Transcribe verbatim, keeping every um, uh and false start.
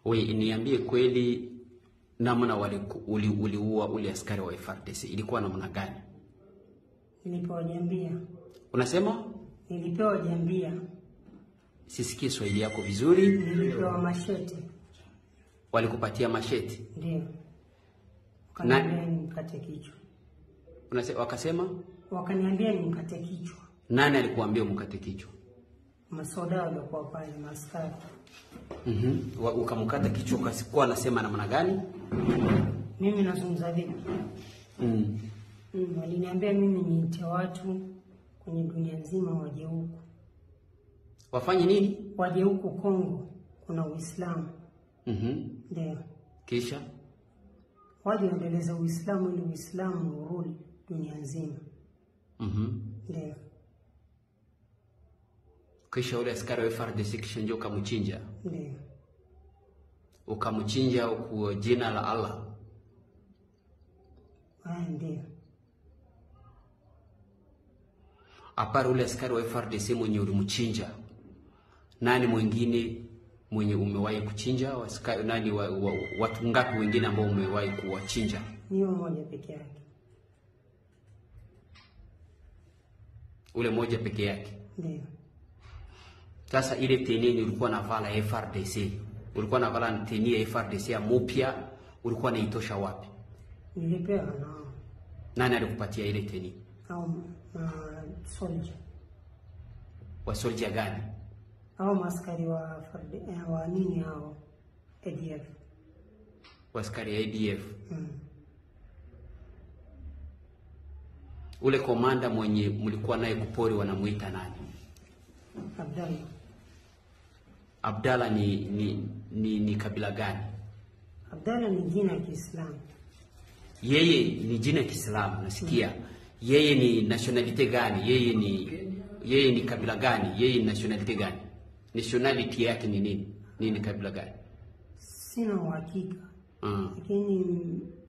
Wewe niambie kweli, namna waliku uli uliua ule askari wa F R D C ilikuwa namna gani? Nilipewa jambia. Unasema? Nilipewa jambia. Sisikie Swahili yako vizuri. Nilipewa mashete. Walikupatia mashete? Ndio. Wakaniambia nimkate kichwa. Unasema wakasema? Wakaniambia nimkate kichwa. Nani alikuambia umkate kichwa? Masoda walikuwa pale, maskari. Mhm. Mm, ukamkata kichwa kasikuwa anasema namna gani? Mimi nazungumza vipi? Mm. Mm, waliniambia mimi niite watu kwenye dunia nzima waje huku. Wafanye nini? Waje huku Kongo, kuna Uislamu. Mhm. Mm, ndio. Kisha waje endeleze Uislamu ili Uislamu urudi dunia nzima. Mhm. Mm, ndio. Kisha ule askari wa F R D C kisha njoo ukamchinja. Ndio. Ukamchinja kwa jina la Allah. Ah, ndio. Apara ule askari wa F R D C mwenye ulimchinja, nani mwingine mwenye umewahi kuchinja? Askari nani wa, wa, watu ngapi wengine ambao umewahi kuwachinja? Ni mmoja peke yake. Ule mmoja peke yake. Ndio. Sasa ile tenini ulikuwa navala F R D C, ulikuwa navala teni ya F R D C ya mpya, ulikuwa naitosha wapi? Nilipewa nao. Nani alikupatia ile teni? Au uh, soldier. Wa soldier gani? Au maskari wa farde, eh, wa nini hao? A D F. Wa askari A D F. Mm. Ule komanda mwenye mlikuwa naye kupori wanamuita nani? Abdalla. Abdalla ni ni ni, ni kabila gani? Abdalla ni jina la Kiislamu. Yeye ni jina la Kiislamu nasikia. Mm. Yeye ni nationality gani? Yeye ni yeye ni kabila gani? Yeye ni nationality gani? Nationality yake ni nini? Nini kabila gani? Sina uhakika. Mm. Lakini